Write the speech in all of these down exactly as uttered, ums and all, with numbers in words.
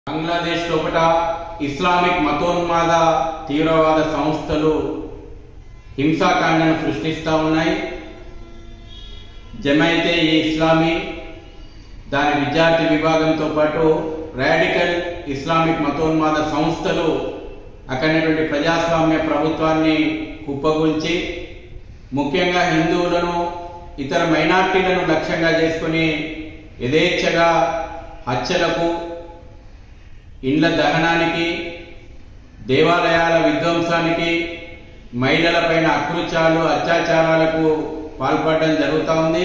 బంగ్లాదేశ్ లోపల ఇస్లామిక్ మతోన్మాద తీవ్రవాద సంస్థలు హింసాకాండను సృష్టిస్తూ ఉన్నాయి. జమైతే ఇస్లామీ దాని విద్యార్థి విభాగంతో పాటు రాడికల్ ఇస్లామిక్ మతోన్మాద సంస్థలు అక్కడటువంటి ప్రజాస్వామ్య ప్రభుత్వాన్ని కుప్పగొల్చి ముఖ్యంగా హిందువులను ఇతర మైనార్టీలను లక్ష్యంగా చేసుకుని యథేచ్ఛగా హత్యలకు, ఇండ్ల దహనానికి, దేవాలయాల విధ్వంసానికి, మహిళలపైన అకృత్యాలు అత్యాచారాలకు పాల్పడడం జరుగుతూ ఉంది.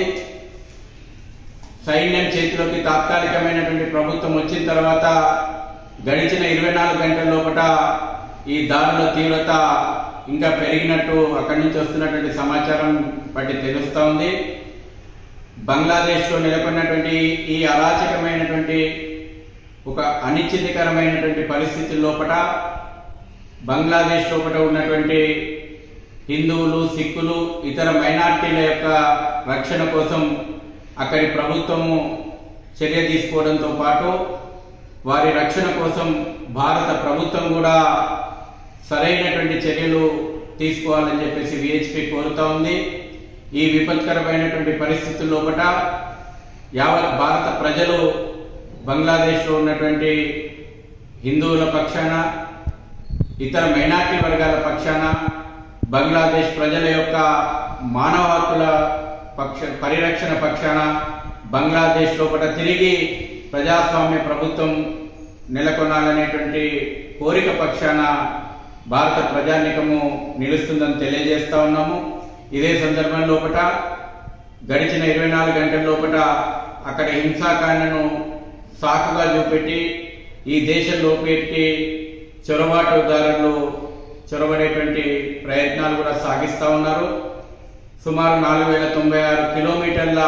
సైన్యం చేతిలోకి తాత్కాలికమైనటువంటి ప్రభుత్వం వచ్చిన తర్వాత గడిచిన ఇరవై నాలుగు గంటల లోపల ఈ దాడుల తీవ్రత ఇంకా పెరిగినట్టు అక్కడి నుంచి వస్తున్నటువంటి సమాచారం బట్టి తెలుస్తూ ఉంది. బంగ్లాదేశ్లో నెలకొన్నటువంటి ఈ అరాచకమైనటువంటి ఒక అనిశ్చితకరమైనటువంటి పరిస్థితుల లోపల బంగ్లాదేశ్ లోపల ఉన్నటువంటి హిందువులు, సిక్కులు, ఇతర మైనార్టీల యొక్క రక్షణ కోసం అక్కడి ప్రభుత్వము చర్య తీసుకోవడంతో పాటు వారి రక్షణ కోసం భారత ప్రభుత్వం కూడా సరైనటువంటి చర్యలు తీసుకోవాలని చెప్పేసి విహెచ్పి కోరుతా ఉంది. ఈ విపత్కరమైనటువంటి పరిస్థితుల లోపల యావత్ భారత ప్రజలు బంగ్లాదేశ్లో ఉన్నటువంటి హిందువుల పక్షాన, ఇతర మైనార్టీ వర్గాల పక్షాన, బంగ్లాదేశ్ ప్రజల యొక్క మానవ హక్కుల పక్ష పరిరక్షణ పక్షాన, బంగ్లాదేశ్ లోపల తిరిగి ప్రజాస్వామ్య ప్రభుత్వం నెలకొనాలనేటువంటి కోరిక పక్షాన భారత ప్రజానీకము నిలుస్తుందని తెలియజేస్తా ఉన్నాము. ఇదే సందర్భం లోపల గడిచిన ఇరవై నాలుగు గంటల లోపల అక్కడ హింసాకాండను సాకుగా చూపెట్టి ఈ దేశం లోపలికి చొరబాటుదారులు చొరబడేటువంటి ప్రయత్నాలు కూడా సాగిస్తూ ఉన్నారు. సుమారు నాలుగు వేల తొంభై ఆరు కిలోమీటర్ల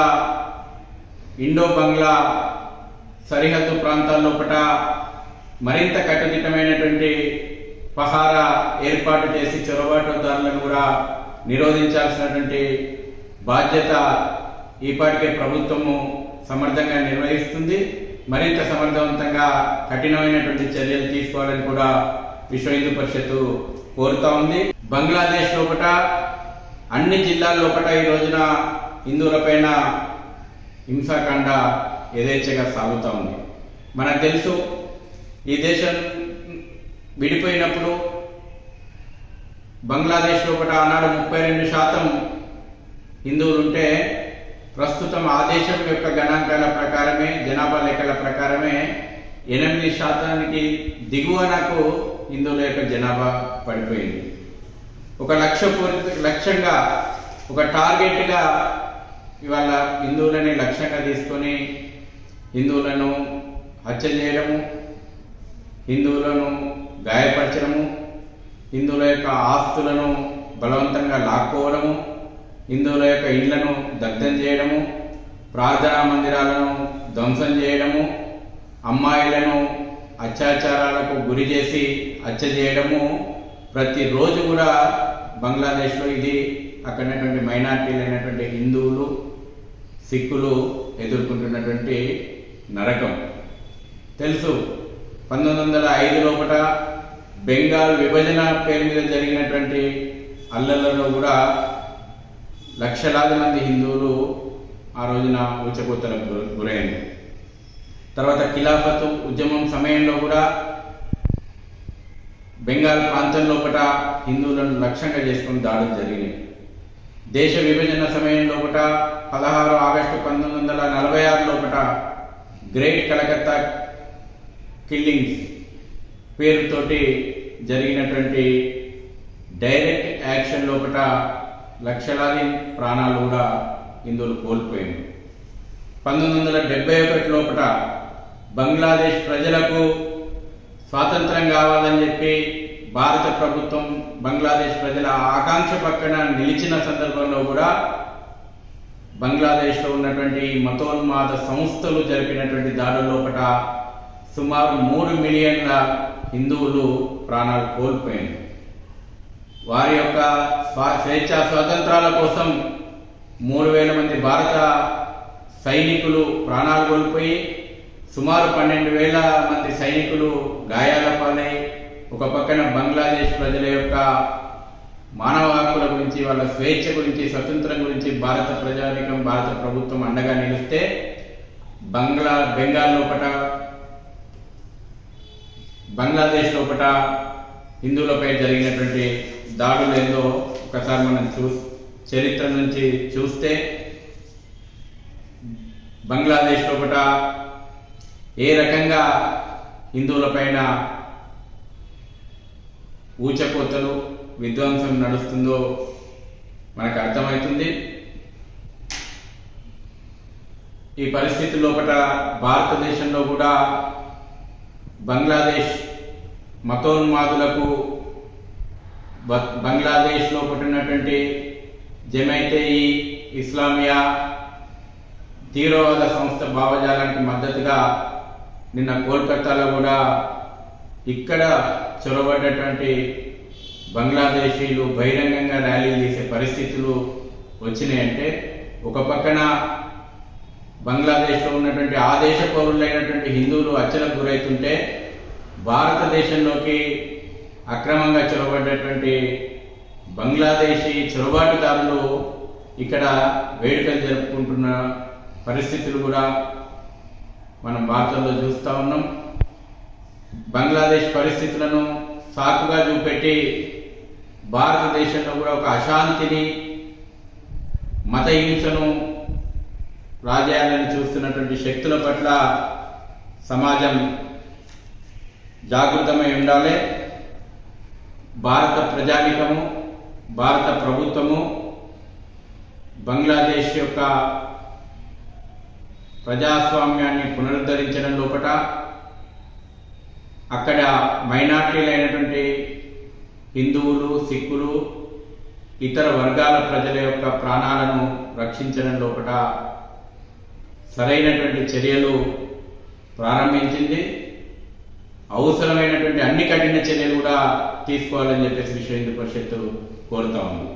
ఇండో బంగ్లా సరిహద్దు ప్రాంతాల లోపల మరింత కట్టుదిట్టమైనటువంటి పహారా ఏర్పాటు చేసి చొరబాటుదారులను కూడా నిరోధించాల్సినటువంటి బాధ్యత ఈపాటికే ప్రభుత్వము సమర్థంగా నిర్వహిస్తుంది. మరింత సమర్థవంతంగా కఠినమైనటువంటి చర్యలు తీసుకోవాలని కూడా విశ్వ హిందూ పరిషత్తు కోరుతా ఉంది. బంగ్లాదేశ్ లోపల అన్ని జిల్లాల లోపల ఈ రోజున హిందువులపైన హింసాకాండ యథేచ్ఛగా సాగుతూ ఉంది. మనకు తెలుసు, ఈ దేశం విడిపోయినప్పుడు బంగ్లాదేశ్ లోపల ఆనాడు ముప్పై రెండు శాతం హిందువులు ఉంటే ప్రస్తుతం ఆ దేశం యొక్క గణాంకాల ప్రకారమే, జనాభా లెక్కల ప్రకారమే ఎనిమిది శాతానికి దిగువనకు హిందువుల యొక్క జనాభా పడిపోయింది. ఒక లక్ష్య పూరిత లక్ష్యంగా, ఒక టార్గెట్గా ఇవాళ హిందువులని లక్ష్యంగా తీసుకొని హిందువులను హత్య చేయడము, హిందువులను గాయపరచడము, హిందువుల యొక్క ఆస్తులను బలవంతంగా లాక్కోవడము, హిందువుల యొక్క ఇళ్లను దగ్ధం చేయడము, ప్రార్థనా మందిరాలను ధ్వంసం చేయడము, అమ్మాయిలను అత్యాచారాలకు గురి చేసి హత్య చేయడము ప్రతిరోజు కూడా బంగ్లాదేశ్లో ఇది అక్కడటువంటి మైనార్టీలైనటువంటి హిందువులు, సిక్కులు ఎదుర్కొంటున్నటువంటి నరకం. తెలుసు, పంతొమ్మిది వందల ఐదు లోపల బెంగాల్ విభజన పేరు మీద జరిగినటువంటి అల్లర్లలో కూడా లక్షలాది మంది హిందువులు ఆ రోజున ఊచకోతలకు గురైంది. తర్వాత ఖిలాఫత్ ఉద్యమం సమయంలో కూడా బెంగాల్ ప్రాంతం లోపల హిందువులను లక్ష్యంగా చేసుకుని దాడులు జరిగినాయి. దేశ విభజన సమయం లోపల పదహారు ఆగస్టు పంతొమ్మిది వందల నలభై ఆరు లోపల గ్రేట్ కలకత్తా కిల్లింగ్స్ పేరుతోటి జరిగినటువంటి డైరెక్ట్ యాక్షన్ లోపల లక్షలాది ప్రాణాలు కూడా హిందువులు కోల్పోయింది. పంతొమ్మిది వందల డెబ్బై ఒకటి లోపల బంగ్లాదేశ్ ప్రజలకు స్వాతంత్రం కావాలని చెప్పి భారత ప్రభుత్వం బంగ్లాదేశ్ ప్రజల ఆకాంక్ష పక్కన నిలిచిన సందర్భంలో కూడా బంగ్లాదేశ్లో ఉన్నటువంటి మతోన్మాద సంస్థలు జరిపినటువంటి దాడుల లోపల సుమారు మూడు మిలియన్ల హిందువులు ప్రాణాలు కోల్పోయింది. వారి యొక్క స్వేచ్ఛా స్వాతంత్రాల కోసం మూడు వేల మంది భారత సైనికులు ప్రాణాలు కోల్పోయి సుమారు పన్నెండు వేల మంది సైనికులు గాయాల పాలై ఒక పక్కన బంగ్లాదేశ్ ప్రజల యొక్క మానవ హక్కుల గురించి, వాళ్ళ స్వేచ్ఛ గురించి, స్వతంత్రం గురించి భారత ప్రజానీకం, భారత ప్రభుత్వం అండగా నిలిస్తే బంగ్లా బెంగాల్ లోపట, బంగ్లాదేశ్ లోపట హిందువులపై జరిగినటువంటి దాడులు ఏందో ఒకసారి మనం చూ చరిత్ర నుంచి చూస్తే బంగ్లాదేశ్ లోపట ఏ రకంగా హిందువులపైన ఊచకోతలు, విధ్వంసం నడుస్తుందో మనకు అర్థమవుతుంది. ఈ పరిస్థితి లోపల భారతదేశంలో కూడా బంగ్లాదేశ్ మతోన్మాదులకు, బంగ్లాదేశ్లో పుట్టినటువంటి జమైతే ఈ ఇస్లామియా తీవ్రవాద సంస్థ భావజాలానికి మద్దతుగా నిన్న కోల్కతాలో కూడా ఇక్కడ చొరబడ్డటువంటి బంగ్లాదేశీలు బహిరంగంగా ర్యాలీలు తీసే పరిస్థితులు వచ్చినాయంటే, ఒక పక్కన బంగ్లాదేశ్లో ఉన్నటువంటి ఆ దేశ పౌరులైనటువంటి హిందువులు హత్యలకు గురవుతుంటే, భారతదేశంలోకి అక్రమంగా చొరబడ్డటువంటి బంగ్లాదేశీ చొరబాటుదారులు ఇక్కడ వేడుకలు జరుపుకుంటున్న పరిస్థితులు కూడా మనం వార్తల్లో చూస్తూ ఉన్నాం. బంగ్లాదేశ్ పరిస్థితులను సాకుగా చూపెట్టి భారతదేశంలో కూడా ఒక అశాంతిని, మత హింసను రాజేయాలని చూస్తున్నటువంటి శక్తుల పట్ల సమాజం జాగృతమై ఉండాలి. భారత ప్రజానీకము, భారత ప్రభుత్వము బంగ్లాదేశ్ యొక్క ప్రజాస్వామ్యాన్ని పునరుద్ధరించడం లోపట, అక్కడ మైనార్టీలైనటువంటి హిందువులు, సిక్కులు, ఇతర వర్గాల ప్రజల యొక్క ప్రాణాలను రక్షించడం లోపట సరైనటువంటి చర్యలు ప్రారంభించింది. అవసరమైనటువంటి అన్ని కఠిన చర్యలు కూడా తీసుకోవాలని చెప్పేసి విశ్వ హిందూ పరిషత్తు కోరుతా ఉంది.